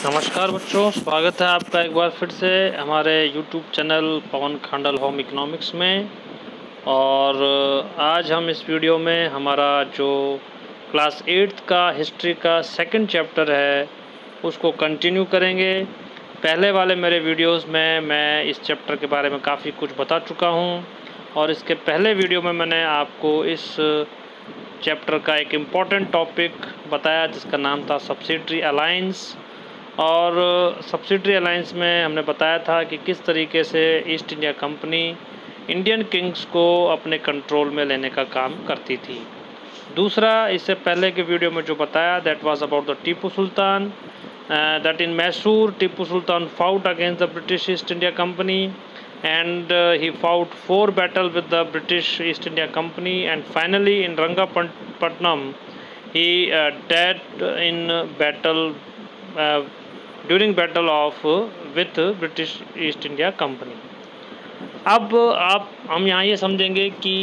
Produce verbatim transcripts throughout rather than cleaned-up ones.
नमस्कार बच्चों, स्वागत है आपका एक बार फिर से हमारे YouTube channel Pawan Khandal home economics में। और आज हम इस वीडियो में हमारा जो क्लास एट्थ का हिस्ट्री का सेकंड चैप्टर है उसको कंटिन्यू करेंगे। पहले वाले मेरे वीडियोस में मैं इस चैप्टर के बारे में काफ़ी कुछ बता चुका हूँ और इसके पहले वीडियो में मैंने आपको इस चैप्टर का एक इम्पॉर्टेंट टॉपिक बताया जिसका नाम था सब्सिडरी अलायंस। और सब्सिडरी अलायंस में हमने बताया था कि किस तरीके से East India Company Indian kings को अपने कंट्रोल में लेने का काम करती थी। दूसरा, इससे पहले के वीडियो में जो बताया that was about the Tipu Sultan, that in Mysore Tipu Sultan fought against the British East India Company and uh, he fought four battle with the British East India Company, and finally in Rangapatnam he uh, died in battle uh, during battle of uh, with British East India Company। अब आप हम यहाँ ये समझेंगे कि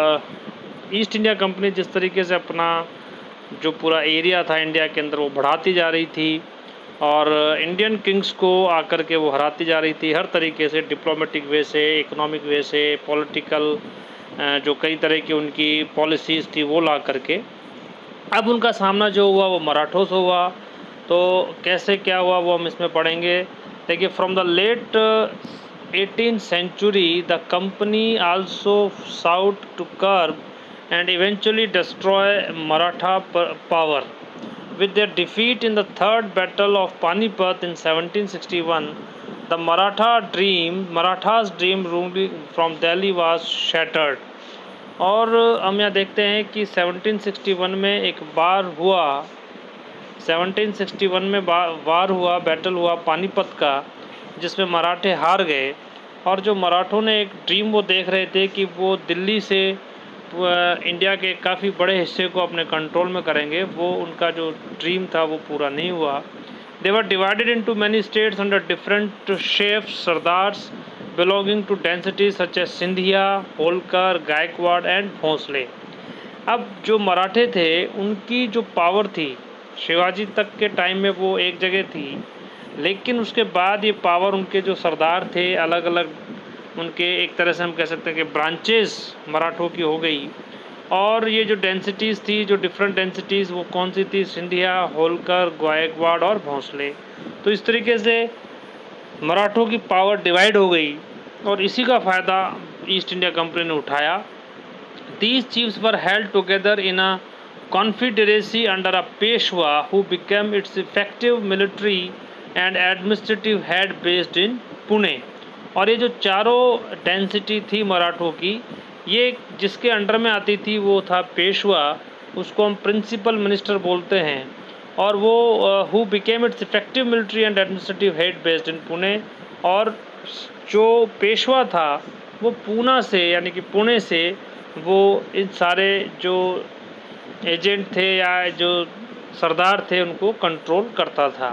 East India company जिस तरीके से अपना जो पूरा एरिया था इंडिया के अंदर वो बढ़ाती जा रही थी और इंडियन किंग्स को आकर के वो हराती जा रही थी हर तरीके से, डिप्लोमेटिक वे से, इकोनॉमिक वे से, पॉलिटिकल जो कई तरह की उनकी पॉलिसीज़ थी वो ला करके। अब उनका सामना जो हुआ वो मराठों से हुआ। तो कैसे क्या हुआ वो हम इसमें पढ़ेंगे। देखिए, from the late eighteen century the company also sought to curb and eventually destroy Maratha power. With their defeat in the third battle of Panipat in seventeen sixty-one, the Maratha dream, Marathas' dream ruling from Delhi was shattered। और हम यहाँ देखते हैं कि seventeen sixty one में एक बार हुआ seventeen sixty one में वार हुआ, बैटल हुआ पानीपत का, जिसमें मराठे हार गए। और जो मराठों ने एक ड्रीम वो देख रहे थे कि वो दिल्ली से इंडिया के काफ़ी बड़े हिस्से को अपने कंट्रोल में करेंगे, वो उनका जो ड्रीम था वो पूरा नहीं हुआ। They were divided into many states under different chiefs, sardars belonging to dynasties such as Scindia, Holkar, Gaikwad and Bhonsle. अब जो मराठे थे उनकी जो पावर थी शिवाजी तक के टाइम में वो एक जगह थी, लेकिन उसके बाद ये पावर उनके जो सरदार थे अलग अलग उनके एक तरह से हम कह सकते हैं कि ब्रांचेस मराठों की हो गई। और ये जो डेंसिटीज़ थी, जो डिफरेंट डेंसिटीज़, वो कौन सी थी? सिंधिया, होलकर, गायकवाड़ और भोंसले। तो इस तरीके से मराठों की पावर डिवाइड हो गई और इसी का फ़ायदा ईस्ट इंडिया कंपनी ने उठाया। These chiefs were held together in a confederacy under a Peshwa who became its effective military and administrative head based in Pune. और ये जो चारों डेंसिटी थी मराठों की, ये जिसके अंडर में आती थी वो था पेशवा, उसको हम प्रिंसिपल मिनिस्टर बोलते हैं। और वो who became its effective military and administrative head based in Pune. और जो पेशवा था वो पूना से यानी कि पुणे से वो इन सारे जो एजेंट थे या जो सरदार थे उनको कंट्रोल करता था।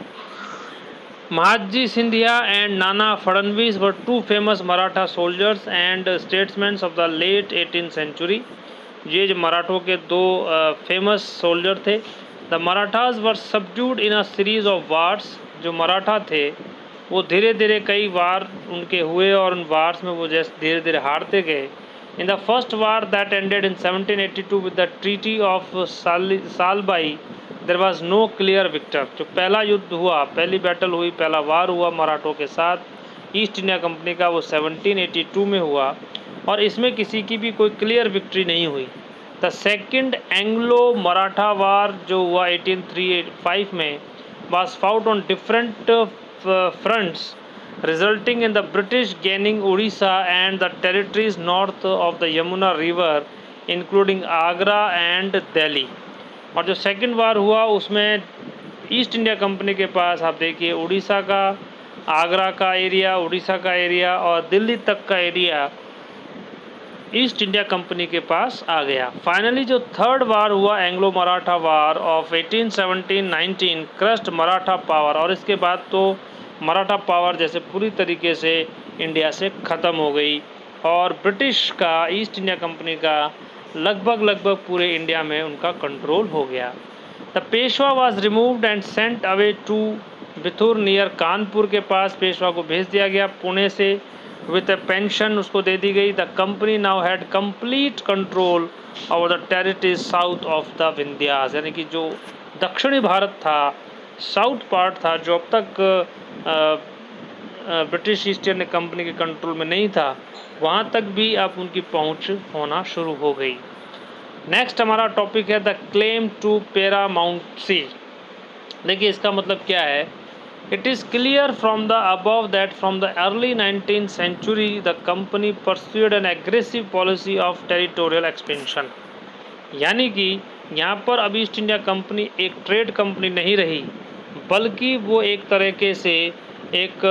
Mahatji Scindia and Nana Fadnavis were two famous Maratha soldiers and statesmen of the late eighteenth century। ये जो मराठों के दो फेमस सोल्जर थे। The Marathas were subdued in a series of wars. जो मराठा थे वो धीरे धीरे कई वार उनके हुए और उन वार्स में वो जैसे धीरे धीरे हारते गए। In the first war that ended in seventeen eighty two with the treaty of Salbai there was no clear victor. जो पहला युद्ध हुआ, पहली बैटल हुई, पहला वार हुआ मराठों के साथ ईस्ट इंडिया कंपनी का, वो सेवनटीन एटी टू में हुआ और इसमें किसी की भी कोई क्लियर विक्ट्री नहीं हुई। The second Anglo Maratha war जो हुआ एटीन थर्टी फाइव में was fought on different fronts resulting in the British gaining Orissa and the territories north of the Yamuna river including Agra and Delhi. और जो सेकंड वार हुआ उसमें ईस्ट इंडिया कंपनी के पास आप देखिए उड़ीसा का, आगरा का एरिया, उड़ीसा का एरिया और दिल्ली तक का एरिया ईस्ट इंडिया कंपनी के पास आ गया। फाइनली जो थर्ड वार हुआ Anglo Maratha war of eighteen seventeen nineteen crushed Maratha power. और इसके बाद तो मराठा पावर जैसे पूरी तरीके से इंडिया से ख़त्म हो गई और ब्रिटिश का, ईस्ट इंडिया कंपनी का लगभग लगभग पूरे इंडिया में उनका कंट्रोल हो गया। The Peshwa was removed and sent away to Bithur near Kanpur के पास पेशवा को भेज दिया गया पुणे से विद ए पेंशन उसको दे दी गई। The company now had complete control over the territories south of the Vindhyas, यानी कि जो दक्षिणी भारत था, साउथ पार्ट था, जो अब तक आ, आ, ब्रिटिश ईस्ट इंडिया कंपनी के कंट्रोल में नहीं था, वहाँ तक भी अब उनकी पहुँच होना शुरू हो गई। नेक्स्ट हमारा टॉपिक है the claim to paramountcy. देखिए इसका मतलब क्या है। It is clear from the above that from the early nineteen century the company pursued an aggressive policy of territorial expansion, यानी कि यहाँ पर अब ईस्ट इंडिया कंपनी एक ट्रेड कंपनी नहीं रही, बल्कि वो एक तरीके से एक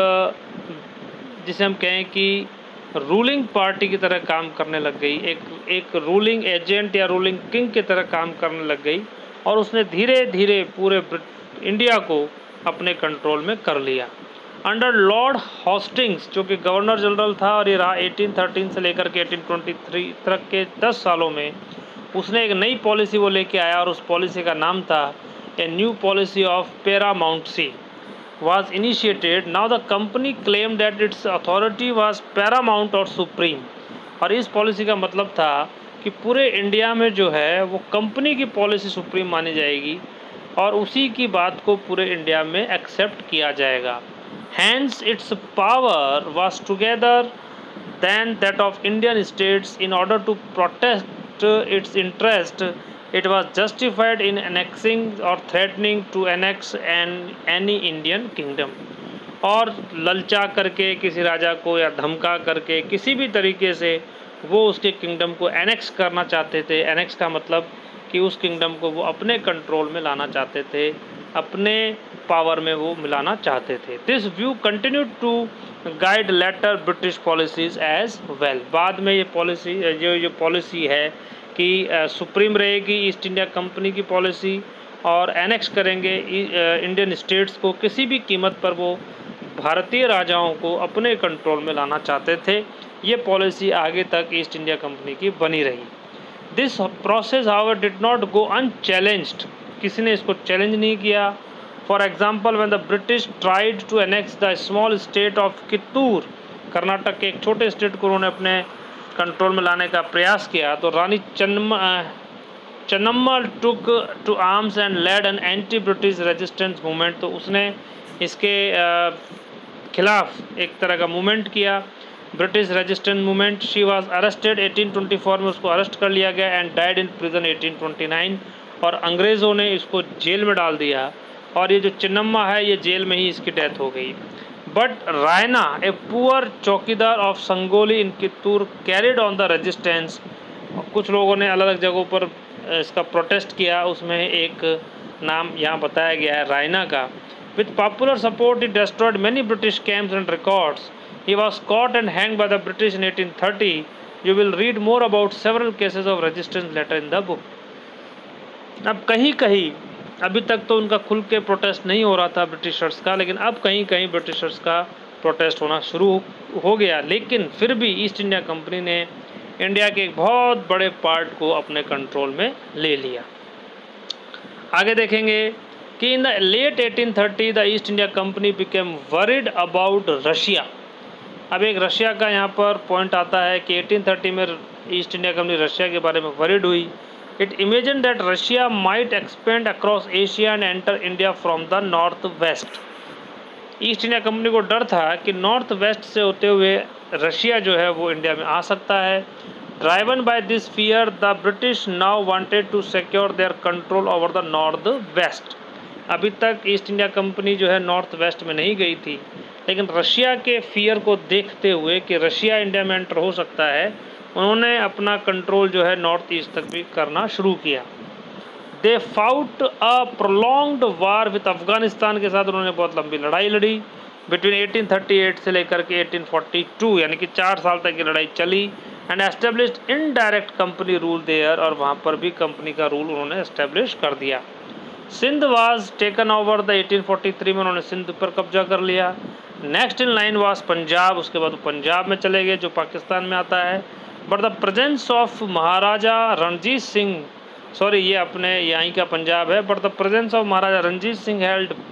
जिसे हम कहें कि रूलिंग पार्टी की तरह काम करने लग गई, एक एक रूलिंग एजेंट या रूलिंग किंग की तरह काम करने लग गई, और उसने धीरे धीरे पूरे इंडिया को अपने कंट्रोल में कर लिया। अंडर लॉर्ड हॉस्टिंग्स, जो कि गवर्नर जनरल था, और ये रहा अठारह थर्टीन से लेकर के अठारह तेईस तक के दस सालों में, उसने एक नई पॉलिसी वो लेके आया, और उस पॉलिसी का नाम था a new policy of paramountcy was initiated. Now the company claimed that its authority was paramount और supreme, और इस पॉलिसी का मतलब था कि पूरे इंडिया में जो है वो कंपनी की पॉलिसी सुप्रीम मानी जाएगी, और उसी की बात को पूरे इंडिया में एक्सेप्ट किया जाएगा। Hence its power was together than that of Indian states. In order to protect its interest, it was justified in annexing or threatening to annex an any Indian kingdom, और ललचा करके किसी राजा को या धमका करके किसी भी तरीके से वो उसके किंगडम को एनेक्स करना चाहते थे। एनेक्स का मतलब कि उस किंगडम को वो अपने कंट्रोल में लाना चाहते थे, अपने पावर में वो मिलाना चाहते थे। This view continued to guide later British policies as well. बाद में ये पॉलिसी जो जो पॉलिसी है कि सुप्रीम रहेगी ईस्ट इंडिया कंपनी की पॉलिसी, और एनेक्स करेंगे इंडियन स्टेट्स को, किसी भी कीमत पर वो भारतीय राजाओं को अपने कंट्रोल में लाना चाहते थे। ये पॉलिसी आगे तक ईस्ट इंडिया कंपनी की बनी रही। This process however did not go unchallenged, किसी ने इसको चैलेंज नहीं किया। For example when the British tried to annex the small state of Kittur, Karnataka के एक छोटे स्टेट को उन्होंने अपने कंट्रोल में लाने का प्रयास किया, तो रानी चन्म Channamma took to arms and led an anti British resistance movement, तो उसने इसके खिलाफ एक तरह का मूवमेंट किया, British resistance movement. She was arrested अठारह चौबीस में, उसको अरेस्ट कर लिया गया, एंड डाइड इन प्रिजन अठारह उनतीस, और अंग्रेज़ों ने इसको जेल में डाल दिया, और ये जो चिन्नम्मा है ये जेल में ही इसकी डेथ हो गई। But Rayanna a poor chowkidar of Sangolli in Kittur carried on the resistance, कुछ लोगों ने अलग अलग जगहों पर इसका प्रोटेस्ट किया, उसमें एक नाम यहाँ बताया गया है रायना का। With popular support he destroyed many British camps and records. He was caught and हैंग बाय द ब्रिटिश इन अठारह thirty. You will read more about several cases of resistance later in the book. अब कहीं कहीं, अभी तक तो उनका खुल के प्रोटेस्ट नहीं हो रहा था ब्रिटिशर्स का, लेकिन अब कहीं कहीं ब्रिटिशर्स का प्रोटेस्ट होना शुरू हो गया, लेकिन फिर भी ईस्ट इंडिया कंपनी ने इंडिया के एक बहुत बड़े पार्ट को अपने कंट्रोल में ले लिया। आगे देखेंगे कि इन द लेट अठारह thirty the East India Company became worried about Russia. अब एक रशिया का यहाँ पर पॉइंट आता है कि अठारह थर्टी में ईस्ट इंडिया कंपनी रशिया के बारे में वरिड हुई। It imagined that Russia might expand across Asia and enter India from the north west. East India Company को डर था कि नॉर्थ वेस्ट से होते हुए रशिया जो है वो इंडिया में आ सकता है। Driven by this fear, the British now wanted to secure their control over the north west. अभी तक ईस्ट इंडिया कंपनी जो है नॉर्थ वेस्ट में नहीं गई थी, लेकिन रशिया के फियर को देखते हुए कि रशिया इंडिया में एंटर हो सकता है, उन्होंने अपना कंट्रोल जो है नॉर्थ ईस्ट तक भी करना शुरू किया। They fought a prolonged war with Afghanistan के साथ उन्होंने बहुत लंबी लड़ाई लड़ी बिटवीन अठारह थर्टी एट से लेकर के अठारह फोर्टी टू, यानी कि चार साल तक की लड़ाई चली। And established indirect company rule there, और वहाँ पर भी कंपनी का रूल उन्होंने एस्टेब्लिश कर दिया। Sindh was taken over the अठारह फोर्टी थ्री में उन्होंने सिंध पर कब्जा कर लिया। Next in line was Punjab, उसके बाद पंजाब में चले गए जो पाकिस्तान में आता है। But the presence of Maharaja Ranjit Singh, sorry ये अपने यहीं का पंजाब है, but the presence of Maharaja Ranjit Singh held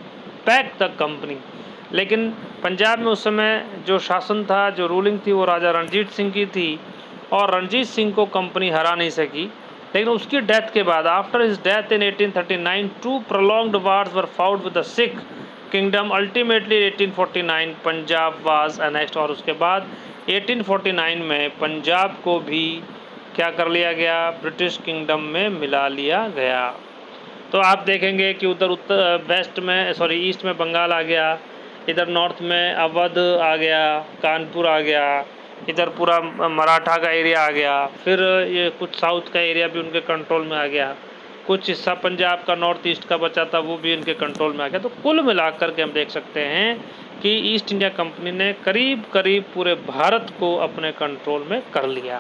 back the company. लेकिन पंजाब में उस समय जो शासन था, जो रूलिंग थी, वो राजा रणजीत सिंह की थी और रणजीत सिंह को कंपनी हरा नहीं सकी। लेकिन उसकी डेथ के बाद, after his death in eighteen thirty nine, two prolonged wars were fought with the Sikh kingdom. Ultimately eighteen forty nine Punjab was annexed, और उसके बाद एटीन फोर्टी नाइन में पंजाब को भी क्या कर लिया गया, ब्रिटिश किंगडम में मिला लिया गया। तो आप देखेंगे कि उधर उत्तर वेस्ट में सॉरी ईस्ट में बंगाल आ गया, इधर नॉर्थ में अवध आ गया, कानपुर आ गया, इधर पूरा मराठा का एरिया आ गया, फिर ये कुछ साउथ का एरिया भी उनके कंट्रोल में आ गया, कुछ हिस्सा पंजाब का नॉर्थ ईस्ट का बचा था वो भी इनके कंट्रोल में आ गया। तो कुल मिलाकर के हम देख सकते हैं कि ईस्ट इंडिया कंपनी ने करीब करीब पूरे भारत को अपने कंट्रोल में कर लिया।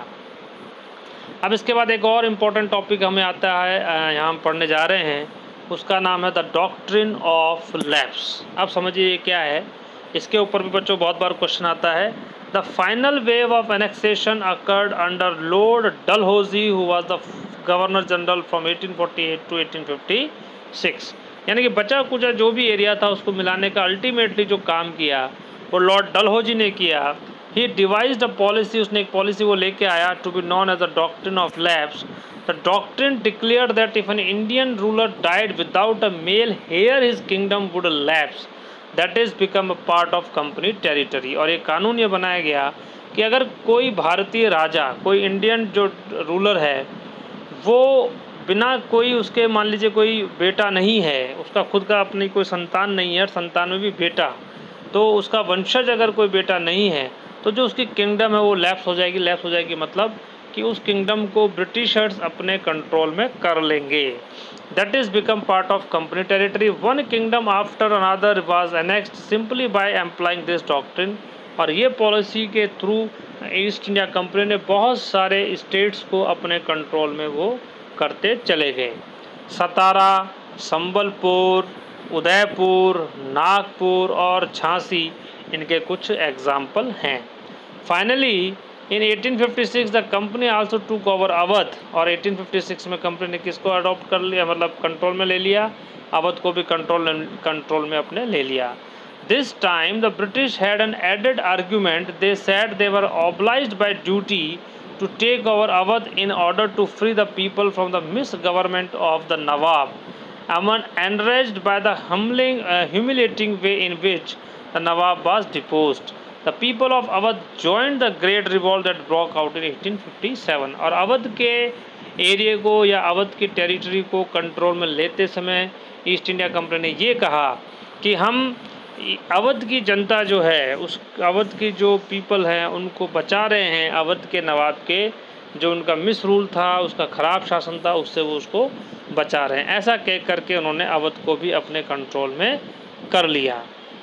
अब इसके बाद एक और इम्पोर्टेंट टॉपिक हमें आता है, यहाँ हम पढ़ने जा रहे हैं, उसका नाम है द डॉक्ट्रिन ऑफ लैप्स। अब समझिए ये क्या है, इसके ऊपर भी बच्चों बहुत बार क्वेश्चन आता है। The final wave of annexation occurred under Lord Dalhousie who was the governor general from eighteen forty eight to eighteen fifty six. यानी कि बचा कुचा जो भी एरिया था उसको मिलाने का अल्टीमेटली जो काम किया वो लॉर्ड डलहौजी ने किया। ही डिवाइज्ड अ पॉलिसी, उसने एक पॉलिसी वो लेके आया, to be known as the doctrine of lapse. The doctrine declared that if an Indian ruler died without a male heir his kingdom would lapse, that is become a part of company territory. और एक कानून ये बनाया गया कि अगर कोई भारतीय राजा, कोई इंडियन जो रूलर है, वो बिना कोई उसके मान लीजिए कोई बेटा नहीं है, उसका खुद का अपनी कोई संतान नहीं है, संतान में भी बेटा, तो उसका वंशज अगर कोई बेटा नहीं है तो जो उसकी किंगडम है वो लैप्स हो जाएगी। लैप्स हो जाएगी मतलब कि उस किंगडम को ब्रिटिशर्स अपने कंट्रोल में कर लेंगे। That is become part of company territory. One kingdom after another was annexed simply by employing this doctrine. और ये पॉलिसी के थ्रू ईस्ट इंडिया कंपनी ने बहुत सारे स्टेट्स को अपने कंट्रोल में वो करते चले गए। सतारा, संबलपुर, उदयपुर, नागपुर और झांसी इनके कुछ एग्जाम्पल हैं। Finally in eighteen fifty six the company also took over Awadh. और एटीन फिफ्टी सिक्स में कंपनी ने किसको अडॉप्ट कर लिया, मतलब कंट्रोल में ले लिया, अवध को भी कंट्रोल कंट्रोल में अपने ले लिया। This time the British had an added argument. They said they were obliged by duty to take over Awadh in order to free the people from the misgovernment of the Nawab. Aman enraged by the humbling, uh, humiliating way in which the Nawab was deposed. The people of Awadh joined the great revolt that broke out in eighteen fifty seven. और अवध के area को या अवध की territory को control में लेते समय east India company ने ये कहा कि हम अवध की जनता जो है, उस अवध की जो पीपल हैं उनको बचा रहे हैं अवध के नवाब के जो उनका मिस रूल था, उसका ख़राब शासन था, उससे वो उसको बचा रहे हैं। ऐसा कह करके उन्होंने अवध को भी अपने कंट्रोल में कर लिया।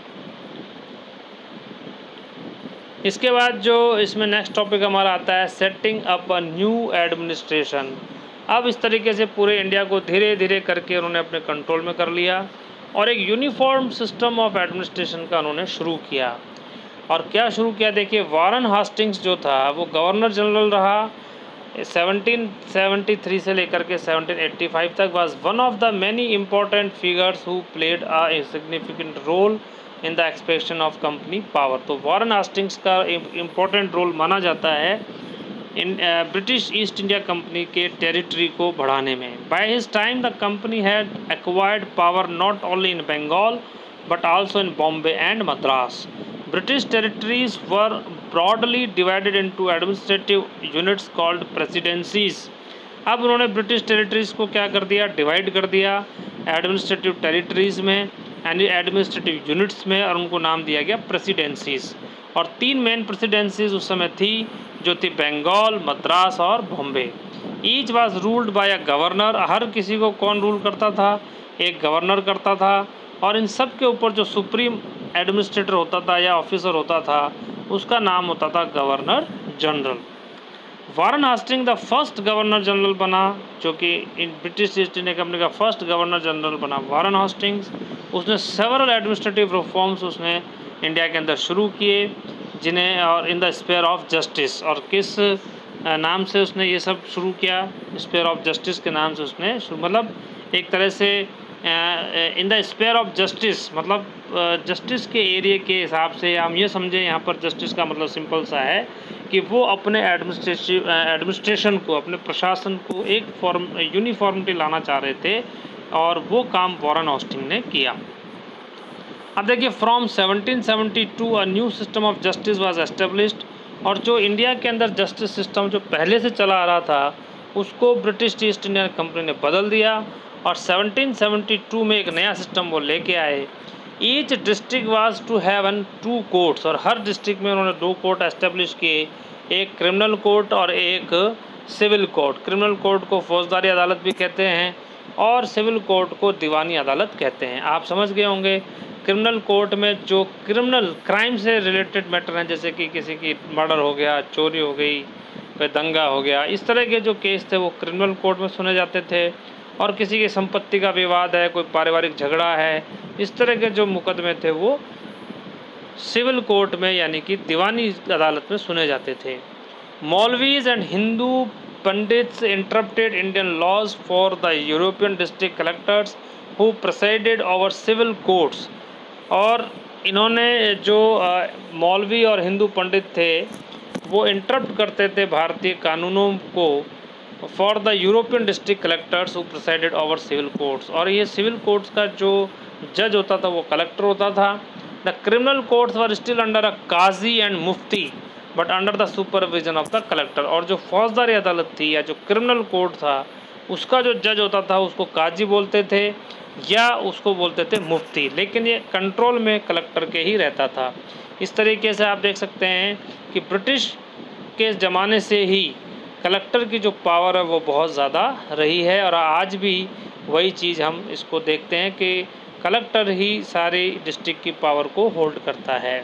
इसके बाद जो इसमें नेक्स्ट टॉपिक हमारा आता है, setting up a new administration. अब इस तरीके से पूरे इंडिया को धीरे धीरे करके उन्होंने अपने कंट्रोल में कर लिया और एक यूनिफॉर्म सिस्टम ऑफ एडमिनिस्ट्रेशन का उन्होंने शुरू किया। और क्या शुरू किया, देखिए, वारन हास्टिंग्स जो था वो गवर्नर जनरल रहा सेवनटीन सेवेंटी थ्री से लेकर के सेवनटीन एटी फाइव तक। Was one of the many important figures who played a significant role in the expansion of company power. तो वारन हास्टिंग्स का इम्पोर्टेंट रोल माना जाता है in British East India Company के टेरिटरी को बढ़ाने में। By his time the company had acquired power not only in Bengal but also in Bombay and Madras. British territories were broadly divided into administrative units called presidencies. अब उन्होंने British territories को क्या कर दिया, डिवाइड कर दिया एडमिनिस्ट्रेटिव टेरिटरीज में यानी एडमिनिस्ट्रेटिव यूनिट्स में, और उनको नाम दिया गया प्रेसिडेंसीज। और तीन मेन प्रेसिडेंसीज उस समय थी जो थी बंगाल, मद्रास और Bombay. Each was ruled by a governor. हर किसी को कौन रूल करता था, एक गवर्नर करता था। और इन सब के ऊपर जो सुप्रीम एडमिनिस्ट्रेटर होता था या ऑफिसर होता था उसका नाम होता था governor general. Warren Hastings the first governor general बना, जो कि in British East India Company का फर्स्ट गवर्नर जनरल बना वारन हास्टिंग्स। उसने सेवरल एडमिनिस्ट्रेटिव रिफॉर्म्स उसने इंडिया के अंदर शुरू किए, जिन्हें और in the sphere of justice. और किस नाम से उसने ये सब शुरू किया, स्पेयर ऑफ जस्टिस के नाम से उसने, मतलब एक तरह से in the sphere of justice, मतलब जस्टिस के एरिया के हिसाब से हम ये समझें, यहाँ पर जस्टिस का मतलब सिंपल सा है कि वो अपने एडमिनिस्ट्रेटिव एडमिनिस्ट्रेशन को, अपने प्रशासन को एक फॉर्म यूनिफॉर्मिटी लाना चाह रहे थे, और वो काम वॉरेन हॉस्टिंग ने किया। अब देखिए, from seventeen seventy two a new system of justice was established, और जो इंडिया के अंदर जस्टिस सिस्टम जो पहले से चला आ रहा था उसको ब्रिटिश ईस्ट इंडिया कंपनी ने बदल दिया, और सेवनटीन सेवेंटी टू में एक नया सिस्टम वो लेके आए। Each district was to have an two courts, और हर डिस्ट्रिक्ट में उन्होंने दो कोर्ट एस्टेब्लिश किए, एक क्रिमिनल कोर्ट और एक सिविल कोर्ट। क्रिमिनल कोर्ट को फौजदारी अदालत भी कहते हैं और सिविल कोर्ट को दीवानी अदालत कहते हैं। आप समझ गए होंगे, क्रिमिनल कोर्ट में जो क्रिमिनल क्राइम से रिलेटेड मैटर हैं, जैसे कि किसी की मर्डर हो गया, चोरी हो गई, कोई दंगा हो गया, इस तरह के जो केस थे वो क्रिमिनल कोर्ट में सुने जाते थे। और किसी की संपत्ति का विवाद है, कोई पारिवारिक झगड़ा है, इस तरह के जो मुकदमे थे वो सिविल कोर्ट में यानी कि दीवानी अदालत में सुने जाते थे। Maulvis and Hindu pandits interpreted Indian laws for the European district collectors who presided over civil courts, और इन्होंने जो मौलवी और हिंदू पंडित थे वो इंटरप्ट करते थे भारतीय कानूनों को for the European district collectors who presided over civil courts, और ये सिविल कोर्ट्स का जो जज होता था वो कलेक्टर होता था। The criminal courts were still under a qazi and mufti but under the supervision of the collector, और जो फौजदारी अदालत थी या जो क्रिमिनल कोर्ट था उसका जो जज होता था उसको काजी बोलते थे या उसको बोलते थे मुफ्ती, लेकिन ये कंट्रोल में कलेक्टर के ही रहता था। इस तरीके से आप देख सकते हैं कि ब्रिटिश के ज़माने से ही कलेक्टर की जो पावर है वो बहुत ज़्यादा रही है, और आज भी वही चीज़ हम इसको देखते हैं कि कलेक्टर ही सारी डिस्ट्रिक्ट की पावर को होल्ड करता है।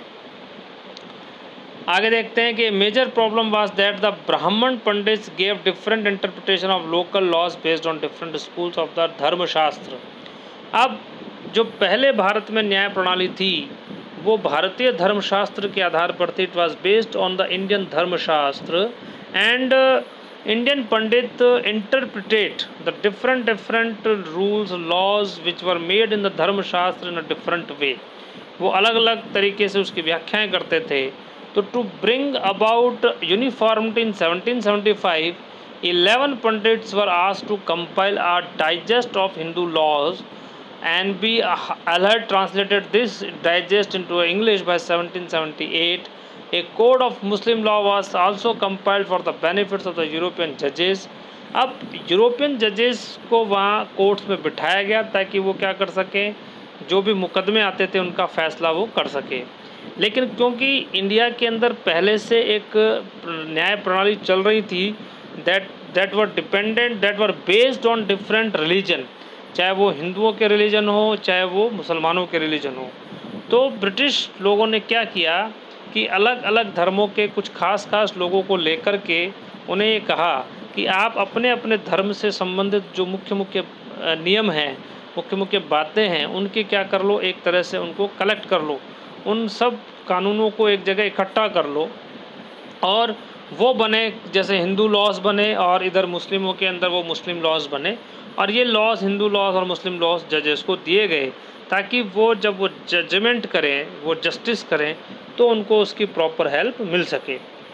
आगे देखते हैं कि major problem was that the Brahmin pandits gave different interpretation of local laws based on different schools of the Dharmashastra. अब जो पहले भारत में न्याय प्रणाली थी वो भारतीय धर्मशास्त्र के आधार पर थी। It was based on the Indian Dharmashastra and Indian pandit interpret the different different rules laws which were made in the Dharmashastra in a different way. वो अलग अलग तरीके से उसकी व्याख्याएं करते थे। तो to bring about uniformity in seventeen seventy five, eleven pandits were asked to compile a digest of Hindu laws and B. Allard translated this digest into English by seventeen seventy-eight. A code of Muslim law was also compiled for the benefits of the European judges. अब European जजेस को वहाँ courts में बिठाया गया ताकि वो क्या कर सकें, जो भी मुकदमे आते थे उनका फ़ैसला वो कर सके। लेकिन क्योंकि इंडिया के अंदर पहले से एक न्याय प्रणाली चल रही थी that that were dependent that were based on different religion, चाहे वो हिंदुओं के रिलीजन हो चाहे वो मुसलमानों के रिलीजन हो, तो ब्रिटिश लोगों ने क्या किया कि अलग अलग धर्मों के कुछ खास खास लोगों को लेकर के उन्हें ये कहा कि आप अपने अपने धर्म से संबंधित जो मुख्य मुख्य नियम हैं, मुख्य मुख्य बातें हैं, उनकी क्या कर लो, एक तरह से उनको कलेक्ट कर लो, उन सब कानूनों को एक जगह इकट्ठा कर लो और वो बने, जैसे हिंदू लॉज बने और इधर मुस्लिमों के अंदर वो मुस्लिम लॉज बने। और ये लॉज, हिंदू लॉज और मुस्लिम लॉज जजेस को दिए गए ताकि वो जब वो जजमेंट करें, वो जस्टिस करें, तो उनको उसकी प्रॉपर हेल्प मिल सके।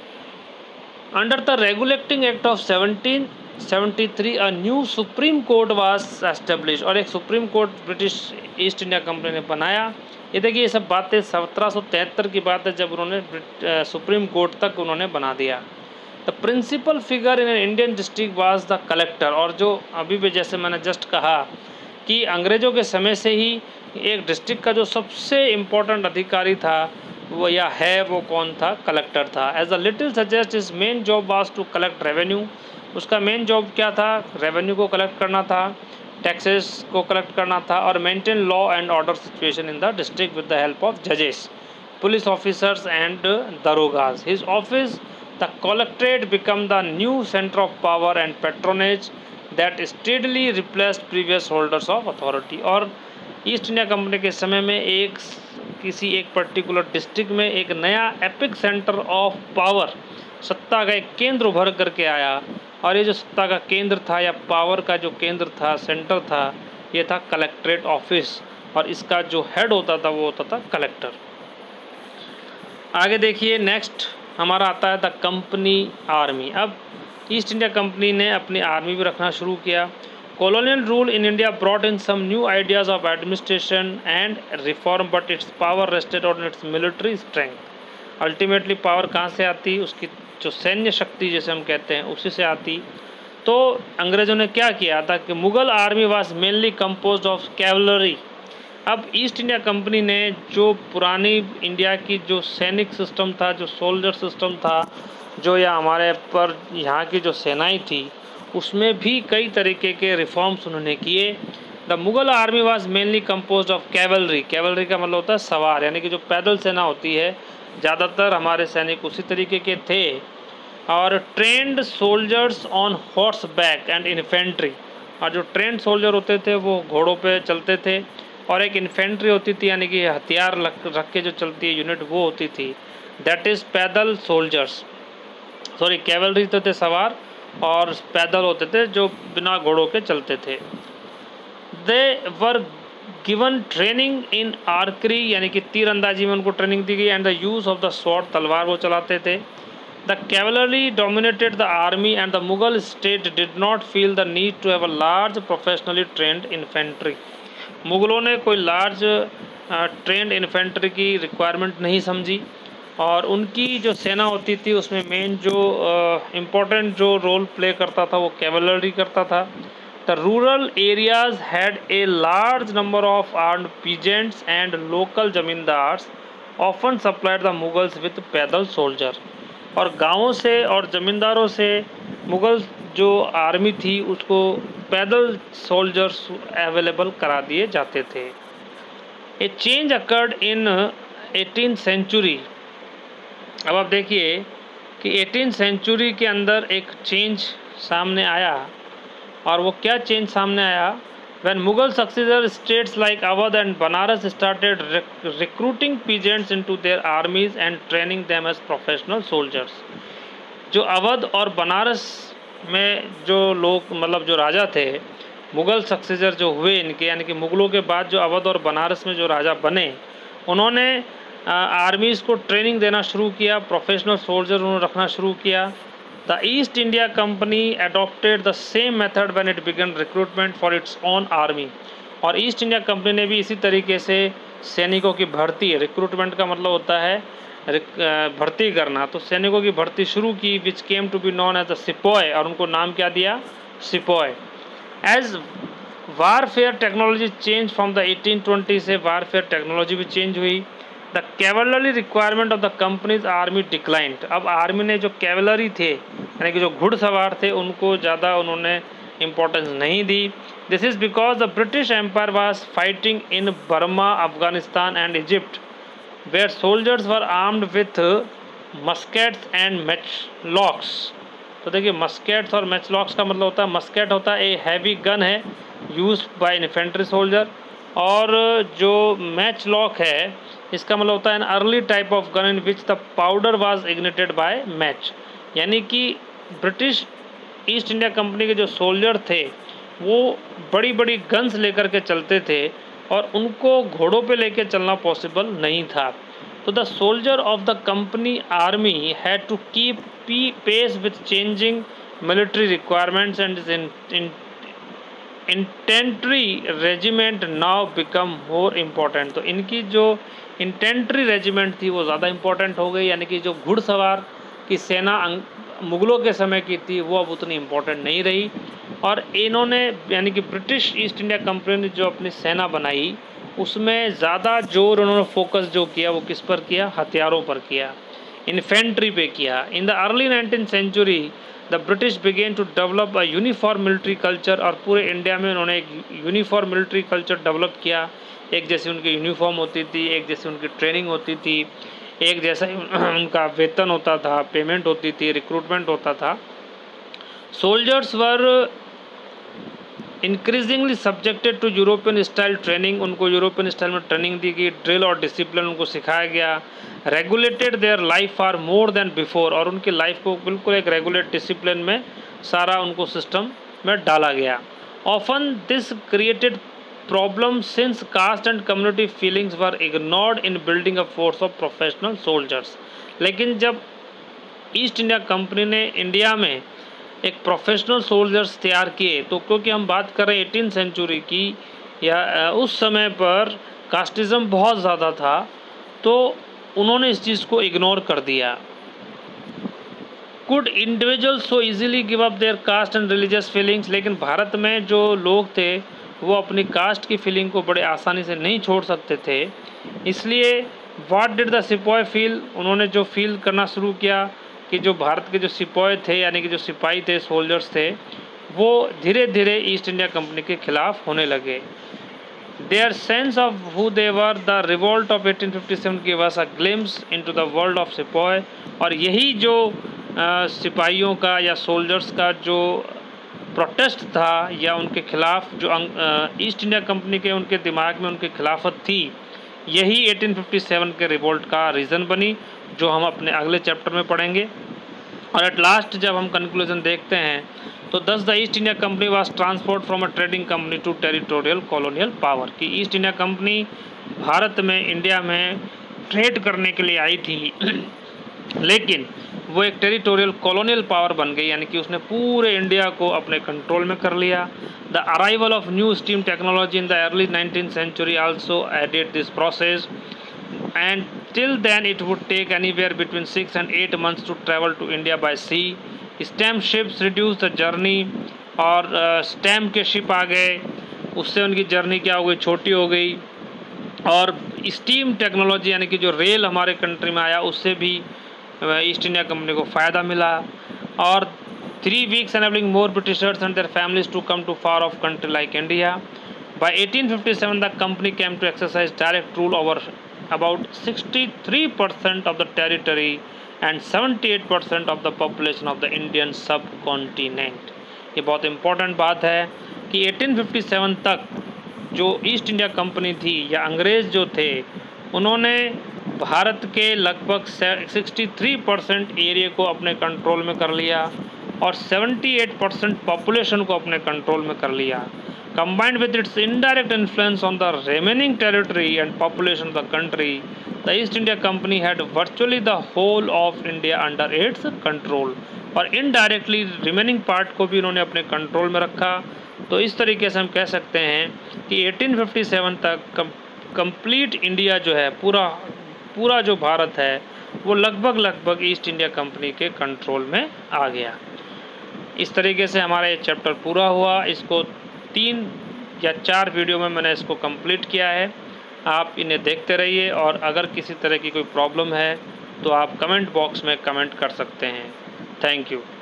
Under the Regulating Act of seventeen seventy three a new supreme court was establish, और एक supreme court British East India company ने बनाया। ये देखिए, ये सब बातें सत्रह सौ तिहत्तर की बात है जब उन्होंने सुप्रीम कोर्ट तक उन्होंने बना दिया। The principal figure in Indian district was the collector, और जो अभी भी जैसे मैंने जस्ट कहा कि अंग्रेज़ों के समय से ही एक डिस्ट्रिक्ट का जो सबसे इम्पोर्टेंट अधिकारी था वो या है वो कौन था, कलेक्टर था। As a little suggest his main job was to collect revenue, उसका मेन जॉब क्या था, रेवेन्यू को कलेक्ट करना था, टैक्सेस को कलेक्ट करना था और maintain law and order situation in the district with the help of जजेस, police officers and darogas. His office the collectorate become the new centre of power and patronage that steadily replaced previous holders of authority. और East India Company के समय में एक किसी एक particular district में एक नया एपिक सेंटर ऑफ पावर, सत्ता का एक केंद्र उभर करके आया, और ये जो सत्ता का केंद्र था या पावर का जो केंद्र था, सेंटर था, ये था कलेक्ट्रेट ऑफिस, और इसका जो हेड होता था वो होता था कलेक्टर। आगे देखिए नेक्स्ट हमारा आता है द कंपनी आर्मी। अब ईस्ट इंडिया कंपनी ने अपनी आर्मी भी रखना शुरू किया। Colonial rule in India brought in some new ideas of administration and reform, but its power rested on its military strength. Ultimately power कहाँ से आती? उसकी जो सैन्य शक्ति जिसे हम कहते हैं उसी से आती। तो अंग्रेज़ों ने क्या किया था कि Mughal army was mainly composed of cavalry. अब ईस्ट इंडिया कंपनी ने जो पुरानी इंडिया की जो सैनिक सिस्टम था, जो सोल्जर सिस्टम था, जो या हमारे पर यहाँ की जो सेनाएं थी, उसमें भी कई तरीके के रिफॉर्म्स उन्होंने किए। The Mughal army was mainly composed of cavalry. Cavalry का मतलब होता है सवार, यानी कि जो पैदल सेना होती है, ज़्यादातर हमारे सैनिक उसी तरीके के थे। और trained soldiers on horse back and infantry, और जो ट्रेंड सोल्जर होते थे वो घोड़ों पे चलते थे, और एक इन्फेंट्री होती थी यानी कि हथियार रख के जो चलती है यूनिट, वो होती थी, that is paidal soldiers. Sorry, cavalry तो थे सवार, और पैदल होते थे जो बिना घोड़ों के चलते थे। दे वर गिवन ट्रेनिंग इन आर्करी, यानी कि तीर अंदाजी में उनको ट्रेनिंग दी गई, and the use of the sword, तलवार वो चलाते थे। The cavalry dominated the army and the Mughal state did not feel the need to have a large professionally trained infantry. मुग़लों ने कोई लार्ज ट्रेंड इन्फेंट्री की रिक्वायरमेंट नहीं समझी, और उनकी जो सेना होती थी उसमें मेन जो इम्पोर्टेंट uh, जो रोल प्ले करता था वो कैवलरी करता था। The rural areas had a large number of armed peasants and local zamindars often supplied the Mughals with paidal soldier. और गाँवों से और ज़मींदारों से मुग़ल जो आर्मी थी उसको पैदल सोल्जर्स अवेलेबल करा दिए जाते थे। A change occurred in eighteen century. अब आप देखिए कि एटीन सेंचुरी के अंदर एक चेंज सामने आया, और वो क्या चेंज सामने आया? When Mughal successor states like Awadh and Banaras started recruiting peasants into their armies and training them as professional soldiers. जो अवध और बनारस में जो लोग, मतलब जो राजा थे, मुग़ल सक्सेसर जो हुए इनके, यानी कि मुग़लों के बाद जो अवध और बनारस में जो राजा बने, उन्होंने आर्मीज़ को ट्रेनिंग देना शुरू किया, प्रोफेशनल सोल्जर उन्होंने रखना शुरू किया। The East India Company adopted the same method when it began recruitment for its own army. और ईस्ट इंडिया कंपनी ने भी इसी तरीके से सैनिकों की भर्ती, रिक्रूटमेंट का मतलब होता है भर्ती करना, तो सैनिकों की भर्ती शुरू की, which came to be known as the sepoy, और उनको नाम क्या दिया? Sepoy. As warfare technology change from the eighteen twenty से वारफेयर टेक्नोलॉजी भी चेंज हुई। The cavalry requirement of the company's army declined. अब आर्मी ने जो कैवलरी थे, यानी कि जो घुड़सवार थे, उनको ज़्यादा उन्होंने इम्पोर्टेंस नहीं दी। This is because the British empire was fighting in Burma, Afghanistan and Egypt, where soldiers were armed with muskets and matchlocks. तो देखिए, मस्केट्स और मैचलॉक्स का मतलब होता है, मस्केट होता है ए हैवी गन है यूज बाय इन्फेंट्री सोल्जर, और जो मैचलॉक है इसका मतलब होता है an early type of gun in which the powder was ignited by match. यानी कि ब्रिटिश ईस्ट इंडिया कंपनी के जो सोल्जर थे वो बड़ी बड़ी गन्स लेकर के चलते थे, और उनको घोड़ों पे लेके चलना पॉसिबल नहीं था। तो the soldier of the company army had to keep पी pace with changing military requirements and infantry regiment now become more important. तो इनकी जो इंटेंट्री रेजिमेंट थी वो ज़्यादा इम्पोर्टेंट हो गई, यानी कि जो घुड़सवार की सेना मुग़लों के समय की थी वो अब उतनी इम्पोर्टेंट नहीं रही। और इन्होंने, यानी कि ब्रिटिश ईस्ट इंडिया कंपनी ने जो अपनी सेना बनाई उसमें ज़्यादा जोर उन्होंने फोकस जो किया वो किस पर किया? हथियारों पर किया, इन्फेंट्री पे किया। In the early nineteen century the British began to develop a uniform military culture, और पूरे इंडिया में उन्होंने एक यूनिफॉर्म मिलिट्री कल्चर डेवलप किया। एक जैसी उनकी यूनिफॉर्म होती थी, एक जैसी उनकी ट्रेनिंग होती थी, एक जैसा उनका वेतन होता था, पेमेंट होती थी, रिक्रूटमेंट होता था। Soldiers were increasingly subjected to European style training, उनको यूरोपियन स्टाइल में ट्रेनिंग दी गई, ड्रिल और डिसिप्लिन उनको सिखाया गया। Regulated their life far more than before, और उनकी लाइफ को बिल्कुल एक रेगुलेट डिसिप्लिन में सारा उनको सिस्टम में डाला गया। Often this created problem since caste and community feelings were ignored in building a force of professional soldiers। लेकिन जब ईस्ट इंडिया कंपनी ने इंडिया में एक प्रोफेशनल सोल्जर्स तैयार किए, तो क्योंकि हम बात कर रहे हैं एटीन सेंचुरी की, या उस समय पर कास्टिज़म बहुत ज़्यादा था, तो उन्होंने इस चीज़ को इग्नोर कर दिया। Could individual so easily give up their caste and religious feelings. लेकिन भारत में जो लोग थे वो अपनी कास्ट की फीलिंग को बड़े आसानी से नहीं छोड़ सकते थे। इसलिए what did the sipahi feel, उन्होंने जो फील करना शुरू किया कि जो भारत के जो सिपाही थे, यानी कि जो सिपाही थे, सोल्जर्स थे, वो धीरे धीरे ईस्ट इंडिया कंपनी के खिलाफ होने लगे। Their sense of who they were, the revolt of eighteen fifty-seven gave us a glimpse into the world of सिपाही। और यही जो आ, सिपाहियों का या सोल्जर्स का जो प्रोटेस्ट था या उनके खिलाफ जो ईस्ट इंडिया कंपनी के उनके दिमाग में उनकी खिलाफत थी, यही एटीन फिफ्टी सेवन के रिवोल्ट का रीज़न बनी, जो हम अपने अगले चैप्टर में पढ़ेंगे। और एट लास्ट जब हम कंक्लूजन देखते हैं तो thus the East India Company was transport from a trading company to territorial colonial power, कि ईस्ट इंडिया कंपनी भारत में, इंडिया में ट्रेड करने के लिए आई थी, लेकिन वो एक टेरिटोरियल कॉलोनियल पावर बन गई, यानी कि उसने पूरे इंडिया को अपने कंट्रोल में कर लिया। The arrival of new steam technology in the early nineteen century also aided this process, and till then it would take anywhere between six and eight months to travel to India by sea। Steam ships reduce the journey, और steam के ship आ गए, उससे उनकी journey क्या हो गई, छोटी हो गई। और स्टीम टेक्नोलॉजी यानी कि जो रेल हमारे कंट्री में आया, उससे भी ईस्ट इंडिया कंपनी को फ़ायदा मिला। और three weeks enabling more Britishers and their families to come to far off country like India. By eighteen fifty seven the company came to exercise direct rule over about sixty-three percent of the territory and seventy-eight percent of the population of the Indian subcontinent। ये बहुत important बात है कि eighteen fifty seven तक जो east India company थी या अंग्रेज़ जो थे, उन्होंने भारत के लगभग तिरसठ परसेंट एरिया को अपने कंट्रोल में कर लिया और अठहत्तर परसेंट पॉपुलेशन को अपने कंट्रोल में कर लिया। Combined with its indirect influence on the remaining territory and population of the country, the East India Company had virtually the whole of India under its control। और indirectly remaining part को भी उन्होंने अपने control में रखा। तो इस तरीके से हम कह सकते हैं कि एटीन फिफ्टी सेवन तक कंप्लीट इंडिया जो है, पूरा पूरा जो भारत है, वो लगभग लगभग ईस्ट इंडिया कंपनी के कंट्रोल में आ गया। इस तरीके से हमारा ये चैप्टर पूरा हुआ। इसको तीन या चार वीडियो में मैंने इसको कंप्लीट किया है। आप इन्हें देखते रहिए, और अगर किसी तरह की कोई प्रॉब्लम है तो आप कमेंट बॉक्स में कमेंट कर सकते हैं। Thank you.